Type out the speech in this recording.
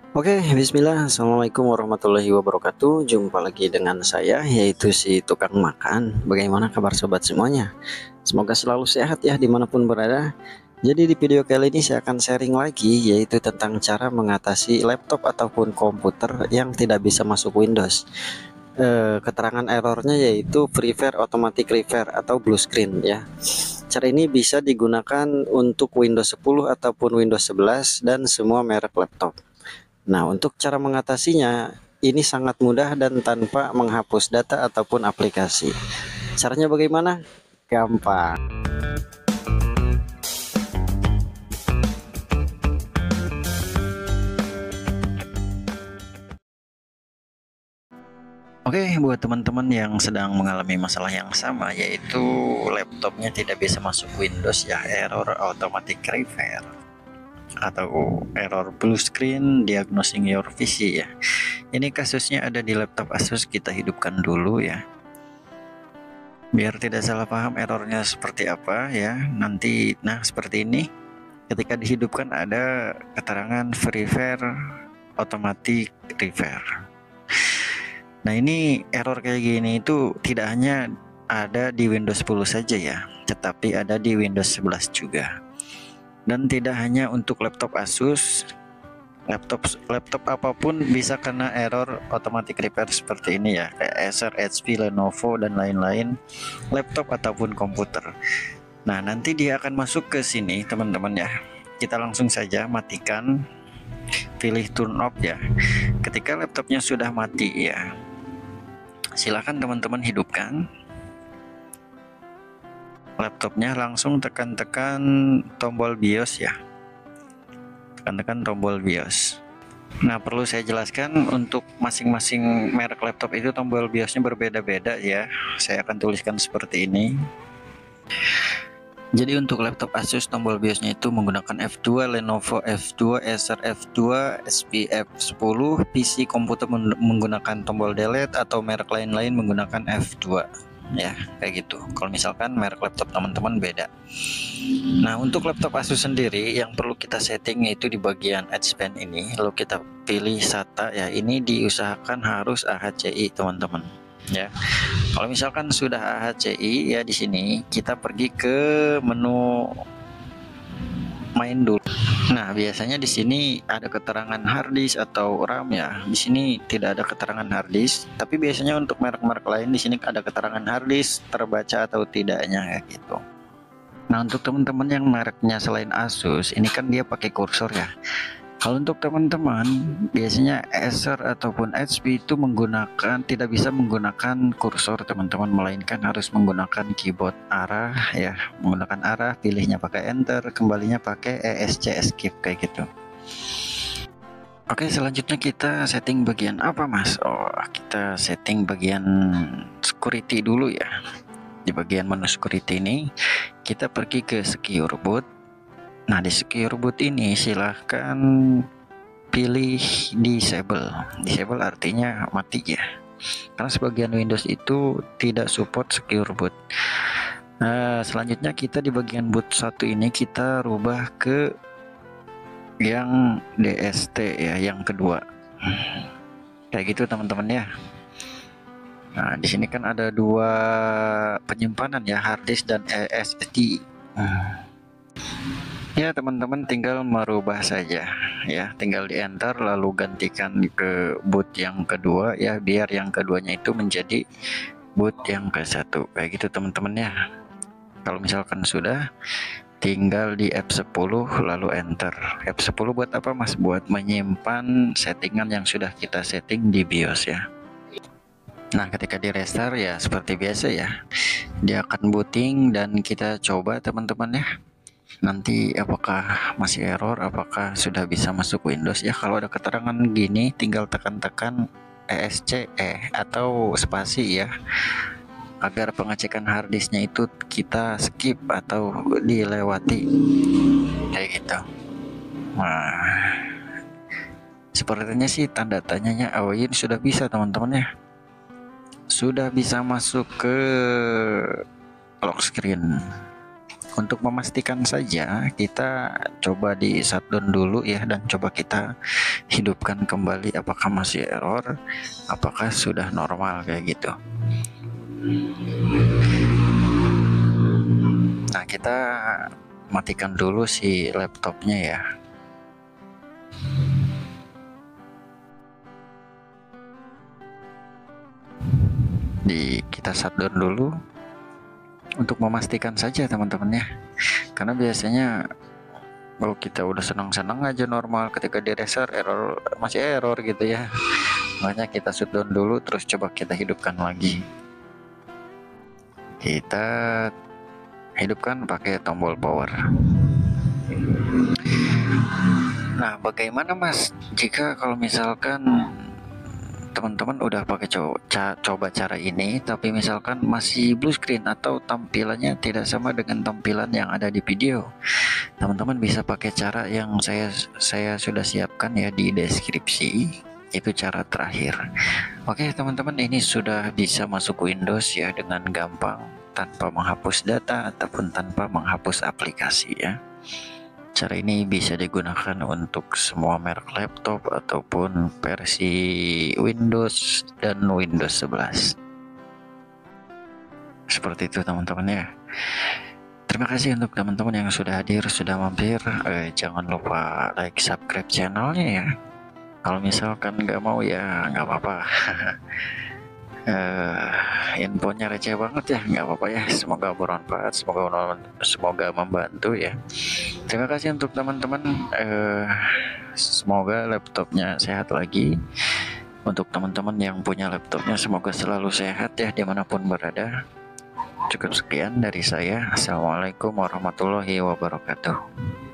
Oke, bismillah. Assalamualaikum warahmatullahi wabarakatuh. Jumpa lagi dengan saya, yaitu si tukang makan. Bagaimana kabar sobat semuanya? Semoga selalu sehat ya dimanapun berada. Jadi di video kali ini saya akan sharing lagi, yaitu tentang cara mengatasi laptop ataupun komputer yang tidak bisa masuk Windows. Keterangan errornya yaitu Prefer Automatic Repair atau Blue Screen ya. Cara ini bisa digunakan untuk Windows 10 ataupun Windows 11 dan semua merek laptop. Nah, untuk cara mengatasinya, ini sangat mudah dan tanpa menghapus data ataupun aplikasi. Caranya bagaimana? Gampang. Oke, buat teman-teman yang sedang mengalami masalah yang sama, yaitu laptopnya tidak bisa masuk Windows ya, error automatic repair atau error blue screen diagnosing your PC ya. Ini kasusnya ada di laptop Asus, kita hidupkan dulu ya. Biar tidak salah paham errornya seperti apa ya. Nanti seperti ini. Ketika dihidupkan ada keterangan Prefer Automatic Repair. Nah, ini error kayak gini itu tidak hanya ada di Windows 10 saja ya, tetapi ada di Windows 11 juga. Dan tidak hanya untuk laptop Asus, laptop apapun bisa kena error automatic repair seperti ini ya, kayak Acer, HP, Lenovo dan lain-lain, laptop ataupun komputer. Nah, nanti dia akan masuk ke sini teman-teman ya. Kita langsung saja matikan, pilih turn off ya. Ketika laptopnya sudah mati ya, silakan teman-teman hidupkan laptopnya, langsung tekan-tekan tombol BIOS ya. Tekan-tekan tombol BIOS. Nah, perlu saya jelaskan untuk masing-masing merek laptop itu tombol BIOSnya berbeda-beda ya. Saya akan tuliskan seperti ini. Jadi untuk laptop Asus tombol BIOSnya itu menggunakan F2, Lenovo F2, Acer F2, HP F10, PC komputer menggunakan tombol delete atau merek lain-lain menggunakan F2 ya, kayak gitu. Kalau misalkan merek laptop teman-teman beda. Nah, untuk laptop Asus sendiri yang perlu kita setting yaitu di bagian Edge Pen ini, lalu kita pilih SATA ya. Ini diusahakan harus AHCI teman-teman ya. Kalau misalkan sudah AHCI ya, di sini kita pergi ke menu main dulu. Nah, biasanya di sini ada keterangan harddisk atau RAM ya. Di sini tidak ada keterangan harddisk, tapi biasanya untuk merek-merek lain di sini ada keterangan harddisk terbaca atau tidaknya ya gitu. Nah, untuk teman-teman yang mereknya selain Asus, ini kan dia pakai kursor ya. Kalau untuk teman-teman biasanya Acer ataupun HP itu tidak bisa menggunakan kursor teman-teman, melainkan harus menggunakan keyboard arah ya, menggunakan arah, pilihnya pakai enter, kembalinya pakai ESC escape kayak gitu. Oke, selanjutnya kita setting bagian apa Mas? Oh, kita setting bagian security dulu ya. Di bagian menu security ini kita pergi ke secure boot. Nah, di secure boot ini silahkan pilih disable. Disable artinya mati ya, karena sebagian Windows itu tidak support secure boot. Nah, selanjutnya kita di bagian boot 1 ini kita rubah ke yang DST ya, yang kedua. Kayak gitu teman-teman ya. Nah, di sini kan ada dua penyimpanan ya, hard disk dan SSD. Ya, teman-teman tinggal merubah saja ya, tinggal di enter lalu gantikan ke boot yang kedua ya, biar yang keduanya itu menjadi boot yang ke satu kayak gitu teman-teman ya. Kalau misalkan sudah, tinggal di F10 lalu enter. F10 buat apa Mas? Buat menyimpan settingan yang sudah kita setting di BIOS ya. Nah, ketika di restart ya seperti biasa ya, dia akan booting dan kita coba teman-teman ya. Nanti apakah masih error, apakah sudah bisa masuk Windows ya. Kalau ada keterangan gini tinggal tekan-tekan ESC atau spasi ya, agar pengecekan harddisknya itu kita skip atau dilewati kayak gitu. Nah, sepertinya sih tanda tanyanya ini sudah bisa teman-teman ya, sudah bisa masuk ke lock screen. Untuk memastikan saja, kita coba di shutdown dulu ya, dan coba kita hidupkan kembali apakah masih error, apakah sudah normal kayak gitu. Nah, kita matikan dulu si laptopnya ya. Kita shutdown dulu untuk memastikan saja teman-teman ya, karena biasanya kalau kita udah senang-senang aja normal, ketika di restart error, masih error gitu ya. Makanya kita shutdown dulu, terus coba kita hidupkan lagi. Kita hidupkan pakai tombol power. Nah, bagaimana Mas jika kalau misalkan teman-teman udah pakai coba cara ini, tapi misalkan masih blue screen atau tampilannya tidak sama dengan tampilan yang ada di video? Teman-teman bisa pakai cara yang saya sudah siapkan ya di deskripsi. Itu cara terakhir. Oke teman-teman, ini sudah bisa masuk Windows ya dengan gampang, tanpa menghapus data ataupun tanpa menghapus aplikasi ya. Cara ini bisa digunakan untuk semua merek laptop ataupun versi Windows dan Windows 11. Seperti itu teman-teman ya. Terima kasih untuk teman-teman yang sudah hadir, sudah mampir. Jangan lupa like, subscribe channelnya ya. Kalau misalkan nggak mau ya nggak apa-apa. Infonya receh banget ya, nggak apa-apa ya. Semoga bermanfaat, semoga membantu ya. Terima kasih untuk teman-teman. Semoga laptopnya sehat lagi. Untuk teman-teman yang punya laptopnya, semoga selalu sehat ya dimanapun berada. Cukup sekian dari saya. Assalamualaikum warahmatullahi wabarakatuh.